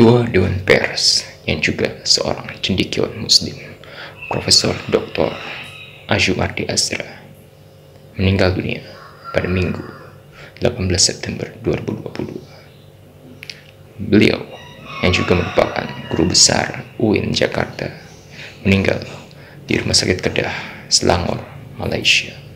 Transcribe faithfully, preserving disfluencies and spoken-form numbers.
Ketua Dewan Pers yang juga seorang cendekiawan Muslim, Profesor Doktor Azumardi Azra, meninggal dunia pada Minggu delapan belas September dua ribu dua puluh dua. Beliau yang juga merupakan guru besar U I N Jakarta meninggal di Rumah Sakit Kedah, Selangor, Malaysia.